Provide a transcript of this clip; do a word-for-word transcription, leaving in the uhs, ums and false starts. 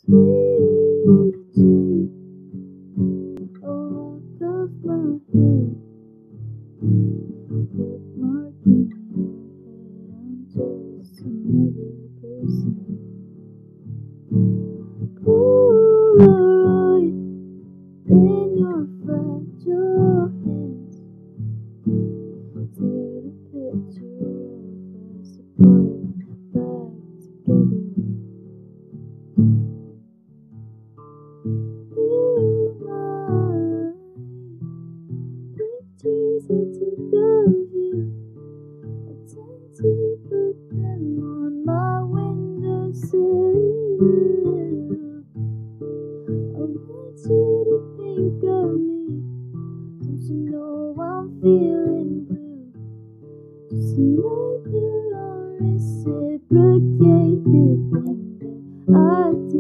Sweet dream, a lock of my hair, bookmark in your head. I'm just another person. Polaroid in your fragile hands. Tear the picture of us apart, back together. Through my pictures I took of you, I tend to put them on my windowsill. I want you to think of me. Don't you know I'm feeling blue? Just another unreciprocated thing that I do.